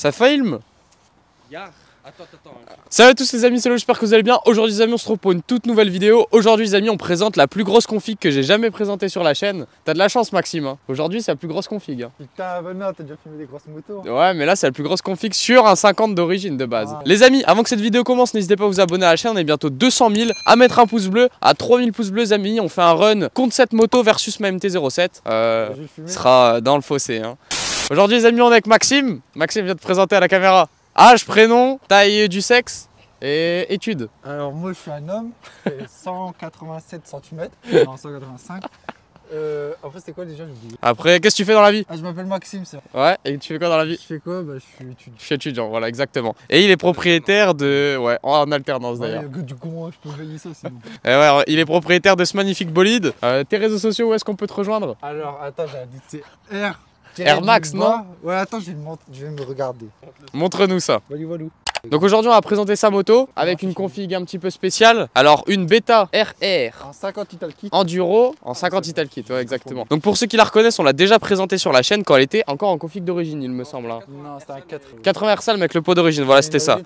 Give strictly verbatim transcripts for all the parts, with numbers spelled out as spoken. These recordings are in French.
Ça filme? Yar. Attends, attends. Salut à tous les amis, c'est Lo, j'espère que vous allez bien. Aujourd'hui les amis, on se retrouve pour une toute nouvelle vidéo. Aujourd'hui les amis, on présente la plus grosse config que j'ai jamais présentée sur la chaîne. T'as de la chance Maxime, hein. Aujourd'hui c'est la plus grosse config. Hein. Putain, bah non, t'as déjà filmé des grosses motos. Ouais, mais là c'est la plus grosse config sur un cinquante d'origine de base. Ah. Les amis, avant que cette vidéo commence, n'hésitez pas à vous abonner à la chaîne. On est bientôt deux cent mille, à mettre un pouce bleu. À trois mille pouces bleus les amis, on fait un run contre cette moto versus ma M T zéro sept. Euh, sera dans le fossé. Hein. Aujourd'hui les amis, on est avec Maxime. Maxime vient de te présenter à la caméra. Âge, prénom, taille du sexe et études. Alors moi je suis un homme, je fais cent quatre-vingt-sept centimètres, non cent quatre-vingt-cinq. Euh, après c'était quoi déjà, j'ai oublié. Après, qu'est-ce que tu fais dans la vie? Ah je m'appelle Maxime, c'est vrai. Ouais, et tu fais quoi dans la vie? Je fais quoi? Bah je suis étudiant. Je suis étudiant, voilà, exactement. Et il est propriétaire de... Ouais, en alternance d'ailleurs. Ouais, du coup moi je peux veiller ça sinon. Et ouais, il est propriétaire de ce magnifique bolide. Euh, tes réseaux sociaux, où est-ce qu'on peut te rejoindre? Alors attends, j'ai dit c'est R. Air Max, non? Ouais, attends, je vais, me... je vais me regarder. Montre-nous ça. Valou, valou. Donc aujourd'hui on va présenter sa moto avec une config un petit peu spéciale. Alors une Beta R R En cinquante Ital Kit. Enduro en cinquante Ital Kit, ouais, exactement. Donc pour ceux qui la reconnaissent, on l'a déjà présentée sur la chaîne quand elle était encore en config d'origine, il me semble. Hein. Non, c'était un quatre. quatre-vingts R S A L mais avec le pot d'origine, voilà, c'était ça.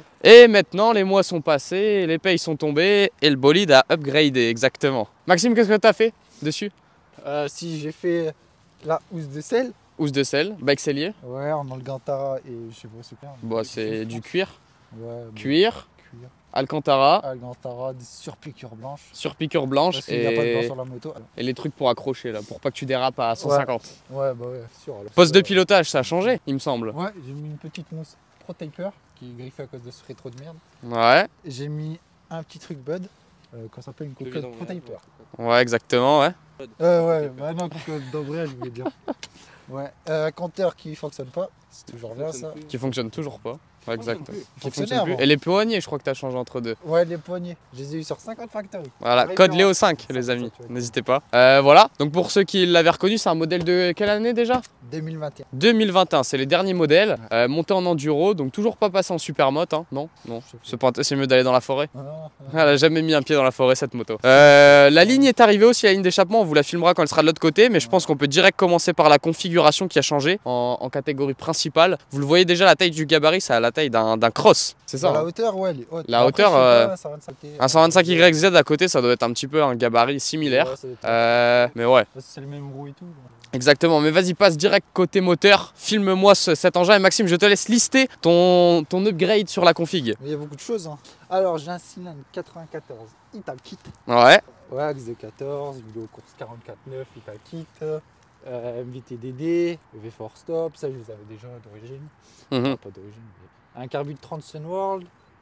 Et maintenant les mois sont passés, les payes sont tombées et le bolide a upgradé, exactement. Maxime, qu'est-ce que t'as fait dessus? euh, Si j'ai fait la housse de sel. Housse de sel, bike sellier. Ouais, en Alcantara et je sais pas, c'est quoi. Bon, c'est du cuir. Ouais, Cuir, cuir. Alcantara, Alcantara, des surpiqûres blanches. surpiqûre blanche Parce qu'il n'y a pas de blanc et... sur la moto. Alors. et les trucs pour accrocher là, pour pas que tu dérapes à cent cinquante. Ouais, bah ouais, sûr. Alors. Poste de pilotage, ça a changé, il me semble. Ouais, j'ai mis une petite mousse Pro Taper qui est griffée à cause de ce rétro de merde. Ouais. J'ai mis un petit truc Bud, euh, qu'on s'appelle une cocotte Pro Taper. Ouais, exactement, ouais. Euh, ouais, bah non, cocotte d'embrayage, je voulais dire. Ouais, euh, un compteur qui fonctionne pas, c'est toujours bien ça. Qui fonctionne toujours pas. Ouais, exact. Qui Fonctionnait fonctionne plus. avant. Et les poignées, je crois que t'as changé entre deux. Ouais, les poignées, je les ai eu sur cinquante Factory. Voilà, Avec code leur- Léo cinq, les amis, n'hésitez pas. Euh, voilà, donc pour ceux qui l'avaient reconnu, c'est un modèle de quelle année déjà? deux mille vingt et un. deux mille vingt et un, c'est les derniers modèles, euh, montés en enduro, donc toujours pas passé en supermoto, hein. Non, non, c'est pas- c'est mieux d'aller dans la forêt. Ah, non, Elle a jamais mis un pied dans la forêt cette moto. Euh, la ligne est arrivée aussi, la ligne d'échappement, on vous la filmera quand elle sera de l'autre côté, mais je pense qu'on peut direct commencer par la configuration qui a changé en, en catégorie principale. Vous le voyez déjà, la taille du gabarit, c'est à la taille d'un d'un cross, c'est ça? La Hein. hauteur, ouais, elle est haute. La Après, hauteur, je sais euh, pas, un cent vingt-cinq, Un cent vingt-cinq Y Z à côté, ça doit être un petit peu un gabarit similaire. Ouais, ça doit être- Euh, mais ouais, C'est le même roue et tout. exactement. Mais vas-y, passe direct côté moteur. Filme-moi ce- cet engin et Maxime, je te laisse lister ton, ton upgrade sur la config. Mais il y a beaucoup de choses. Hein. Alors, j'ai un cylindre quatre-vingt-quatorze Ital Kit. Ouais, Ouais, axe de quatorze, vidéo course quarante-quatre neuf Ital Kit. Euh, M V T D D, V four Stop, ça je les avais déjà d'origine. mhm. Enfin, pas d'origine, mais... Un carbu de trente Sunworld.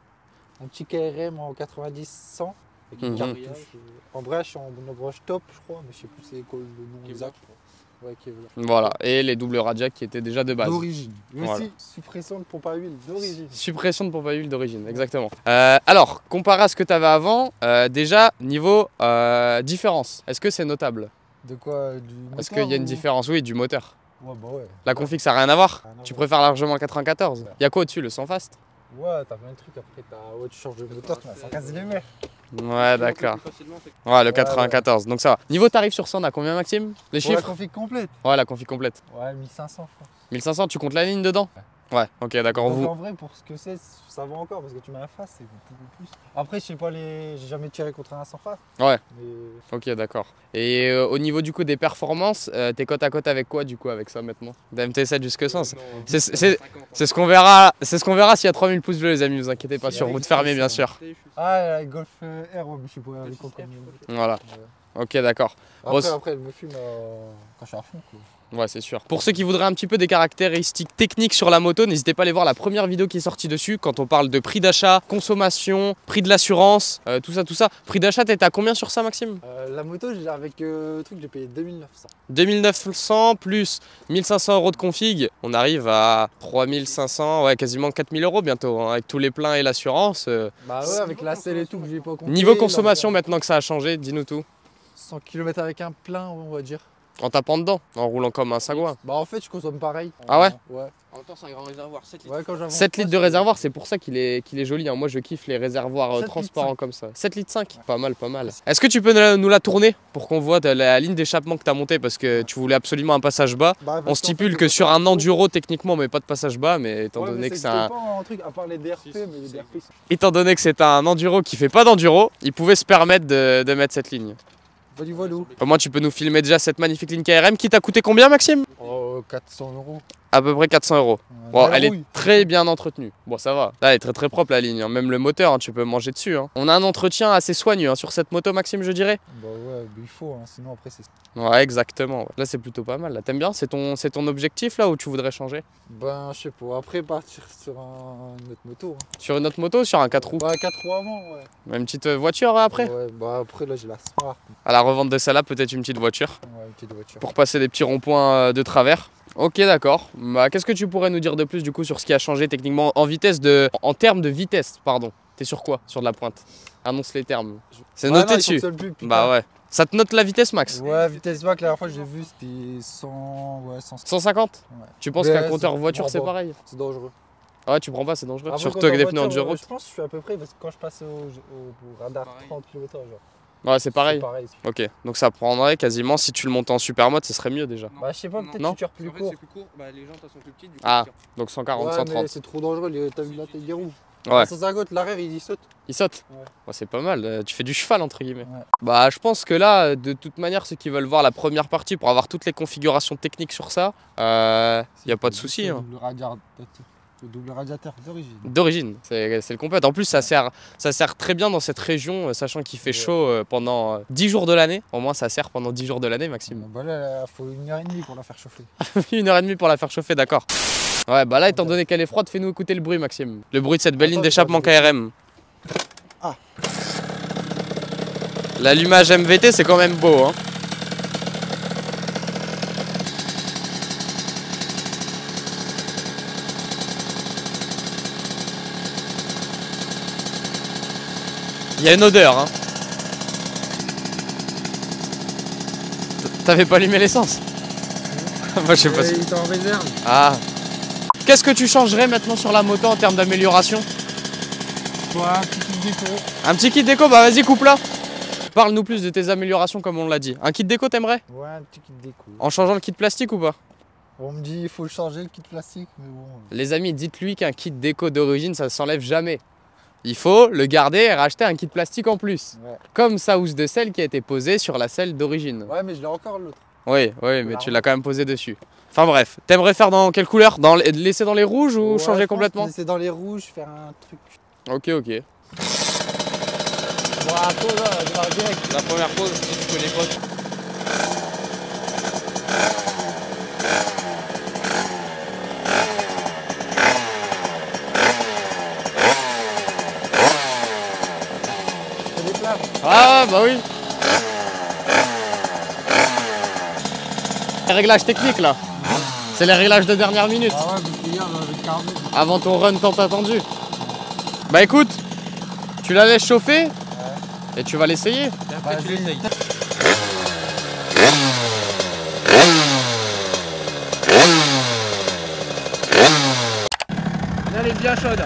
Un petit K R M en quatre-vingt-dix cent. Avec une Mhm. cartouche. euh, Embrayage en embrayage top, je crois, mais je sais plus c'est quoi le nom exact. Ouais, Kevlar. Voilà. Et les doubles radiacs qui étaient déjà de base. D'origine. Et Voilà. aussi, suppression de pompe à huile d'origine. Suppression de pompe à huile d'origine, exactement. Euh, alors, comparé à ce que tu avais avant, euh, déjà, niveau euh, différence, est-ce que c'est notable? De quoi? Du Est-ce moteur qu'il y a une ou- différence? Oui, du moteur. Ouais, bah ouais. La config, ça n'a rien à voir? Rien à Tu voir. préfères largement le quatre-vingt-quatorze? Ouais. Il y a quoi au-dessus? Le sans fast? Ouais, t'as plein de trucs après, t'as... Ouais, tu changes de moteur, tu vas faire casser les mers. Ouais, d'accord. Ouais, le Ouais, quatre-vingt-quatorze, donc ça va. Niveau tarif sur ça, on a combien, Maxime? Les Pour la chiffres? config complète. Ouais, la config complète. Ouais, mille cinq cents, je crois. mille cinq cents, tu comptes la ligne dedans? Ouais, ok, d'accord. Donc, Vous... en vrai, pour ce que c'est, ça va encore, parce que tu mets un face, c'est beaucoup plus. Après, je sais pas les... J'ai jamais tiré contre un sans face. Ouais. Mais... Ok, d'accord. Et euh, au niveau du coup des performances, euh, t'es côte à côte avec quoi du coup avec ça maintenant? De M T sept jusque cent. C'est c'est- c'est ce qu'on verra, c'est ce qu'on verra s'il y a trois mille pouces bleus les amis, vous inquiétez pas, Si, sur avec route fermée bien ça, sûr. Ah, la Golf euh, R, ouais, mais je sais pas, les quoi comme... Voilà, Ouais. ok d'accord. Bon, Après, après, elle me fume euh, quand je suis à fond, quoi. Ouais, c'est sûr. Pour ceux qui voudraient un petit peu des caractéristiques techniques sur la moto, n'hésitez pas à aller voir la première vidéo qui est sortie dessus quand on parle de prix d'achat, consommation, prix de l'assurance, euh, tout ça, tout ça. Prix d'achat, t'étais à combien sur ça, Maxime? Euh, la moto, j'ai- avec euh, le truc, j'ai payé deux mille neuf cents. deux mille neuf cents plus mille cinq cents euros de config, on arrive à trois mille cinq cents, ouais, quasiment quatre mille euros bientôt, hein, avec tous les pleins et l'assurance. euh. Bah ouais, avec la selle et tout que j'ai pas compté. Niveau là, consommation, là, maintenant que ça a changé, dis-nous tout. cent kilomètres avec un plein, on va dire. En tapant dedans, en roulant comme un sagouin. Bah en fait je consomme pareil. Ah ouais? Ouais. En même temps, c'est un grand réservoir, sept litres. Ouais, quand j'avance sept pas, litres de c'est- réservoir, c'est pour ça qu'il est, qu'il est joli. Hein. Moi, je kiffe les réservoirs euh, sept litres transparents cinq. comme ça. sept litres cinq. Ouais. Pas mal, pas mal. Est-ce que tu peux nous la- nous la tourner pour qu'on voit la, la ligne d'échappement que tu as montée parce que tu voulais absolument un passage bas. Bah, parce On qu'en stipule fait, que le- sur un enduro, techniquement, on met pas de passage bas, mais étant Ouais, mais donné que ça c'est un, existe pas un truc à part les D R P, Si, si, mais les si. D R P c'est- étant donné que c'est un enduro qui fait pas d'enduro, il pouvait se permettre de, de mettre cette ligne. Vas-y, voilà où? Au moins, tu peux nous filmer déjà cette magnifique ligne K R M qui t'a coûté combien, Maxime? Oh, quatre cents euros. À peu près quatre cents euros. Ouais, Bon, la elle est rouille. très bien entretenue. Bon, ça va. Là, elle est très très propre la ligne. hein. Même le moteur, hein, tu peux manger dessus. hein. On a un entretien assez soigneux hein, sur cette moto, Maxime, je dirais. Bah ouais, mais il faut, hein, sinon après c'est. Ouais, exactement. ouais. Là, c'est plutôt pas mal. Là, t'aimes bien? C'est ton, c'est ton objectif là où tu voudrais changer? Ben, je sais pas. Après, partir sur un... une autre moto. Hein. Sur une autre moto ou sur un quatre roues? Bah, quatre roues avant, ouais. Une petite euh, voiture euh, après? Ouais, bah après, là j'ai la Smart. À la revente de celle-là, peut-être une petite voiture Ouais, une petite voiture. pour passer des petits ronds-points euh, de travers. Ok, d'accord. Bah, qu'est-ce que tu pourrais nous dire de plus du coup sur ce qui a changé techniquement en vitesse de, en termes de vitesse, pardon. T'es sur quoi? Sur de la pointe? Annonce les termes. C'est Ouais, noté non, il dessus. fonctionne plus, putain. Bah ouais. Ça te note la vitesse max? Ouais, vitesse max, la dernière fois que j'ai vu c'était cent. Ouais, cent. cent cinquante? Ouais. Tu penses Mais qu'un c'est- compteur voiture bon, c'est bon. pareil? C'est dangereux. Ah ouais, tu prends pas, c'est dangereux. Après, Surtout quand avec en des pneus voiture, enduro. Je pense que je suis à peu près parce que quand je passe au, au, au radar Pareil. trente kilomètres heure, genre. Ouais, c'est pareil. C'est pareil. Ok, donc ça prendrait quasiment, si tu le montes en super mode, ce serait mieux déjà. Non. Bah, je sais pas, Non. peut-être Non. que tu tires plus En fait, court. c'est plus court. Bah, les jantes elles sont plus petites. Du coup, Ah. tu tires. Donc cent quarante, Ouais, cent mais trente. c'est trop dangereux, les- t'as vu la tête des roues. Ouais. cent cinquante, l'arrière il y saute. Il saute? Ouais. Ouais, c'est pas mal, euh, tu fais du cheval entre guillemets. Ouais. Bah je pense que là, de toute manière, ceux qui veulent voir la première partie pour avoir toutes les configurations techniques sur ça, euh, y a pas de souci. hein. Le radiateur, le double radiateur d'origine. D'origine, c'est c'est le complète. En plus, ça sert, ça sert très bien dans cette région, euh, sachant qu'il fait Ouais. chaud euh, pendant euh, dix jours de l'année. Au moins, ça sert pendant dix jours de l'année, Maxime. Bah là, il faut une heure et demie pour la faire chauffer. Une heure et demie pour la faire chauffer, d'accord. Ouais, bah là, étant donné qu'elle est froide, fais-nous écouter le bruit, Maxime. Le bruit de cette belle ligne Attends, d'échappement K je vais- R M. Ah. L'allumage M V T, c'est quand même beau, hein. Il y a une odeur, hein. T'avais pas allumé l'essence? Moi, je sais pas. Et si- il est en réserve. Ah. Qu'est-ce que tu changerais maintenant sur la moto en termes d'amélioration? Toi, un petit kit déco. Un petit kit déco, bah vas-y, coupe-la. Parle-nous plus de tes améliorations comme on l'a dit. Un kit déco, t'aimerais? Ouais, un petit kit déco. En changeant le kit plastique ou pas? On me dit il faut le changer le kit plastique, mais bon. Les amis, dites-lui qu'un kit déco d'origine, ça s'enlève jamais. Il faut le garder et racheter un kit plastique en plus. Ouais. Comme sa housse de selle qui a été posée sur la selle d'origine. Ouais, mais je l'ai encore l'autre. Oui, oui, mais Là. tu l'as quand même posé dessus. Enfin bref, t'aimerais faire dans quelle couleur? Dans les- Laisser dans les rouges ou Ouais, changer je pense complètement? laisser dans les rouges, faire un truc. Ok, ok. Bon, à pause, là, je vais direct. La première pause, si tu connais pas. C'est des plats. Ah bah oui. Les réglages techniques là. C'est les réglages de dernière minute. Ah ouais, parce qu'hier, j'avais quarante minutes. Avant ton run tant attendu. Bah écoute, tu la laisses chauffer et tu vas l'essayer. Et après, tu Vas-y. l'essayes. Là, elle est bien chaude.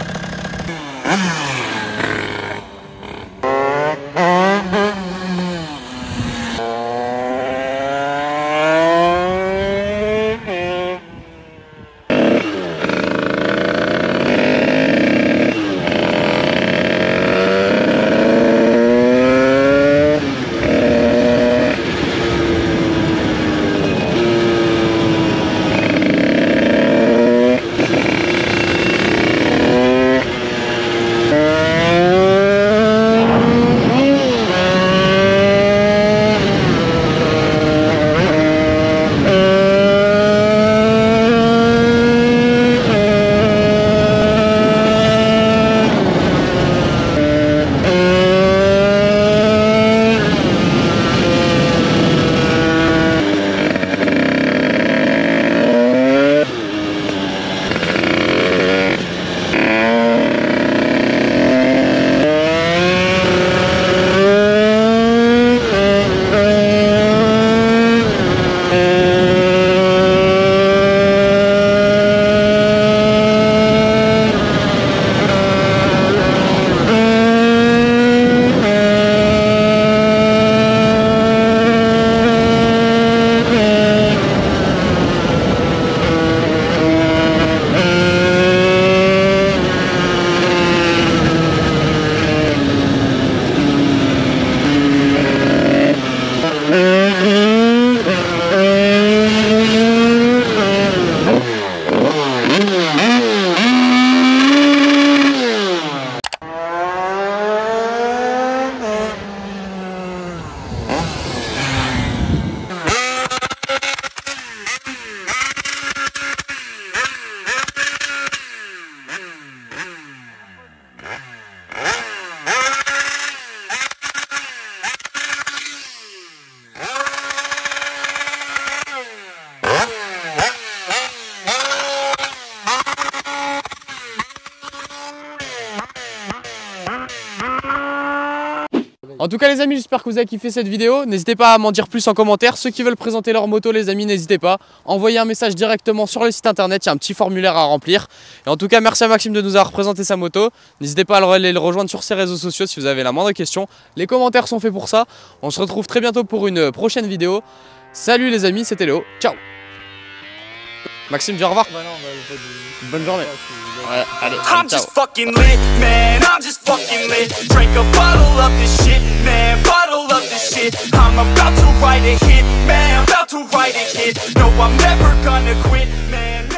En tout cas les amis, j'espère que vous avez kiffé cette vidéo. N'hésitez pas à m'en dire plus en commentaire. Ceux qui veulent présenter leur moto les amis, n'hésitez pas. Envoyez un message directement sur le site internet, il y a un petit formulaire à remplir. Et en tout cas merci à Maxime de nous avoir présenté sa moto. N'hésitez pas à aller le rejoindre sur ses réseaux sociaux si vous avez la moindre question. Les commentaires sont faits pour ça. On se retrouve très bientôt pour une prochaine vidéo. Salut les amis, c'était Léo. Ciao. Maxime, dis au revoir. Bah non, bah, pas de... Bonne journée. Ouais, allez, I'm ciao. just fucking lit, man. I'm just fucking lit. Drink a bottle of this shit, man. Bottle of this shit. I'm about to write a hit, man. About to write a hit. No, I'm never gonna quit, man.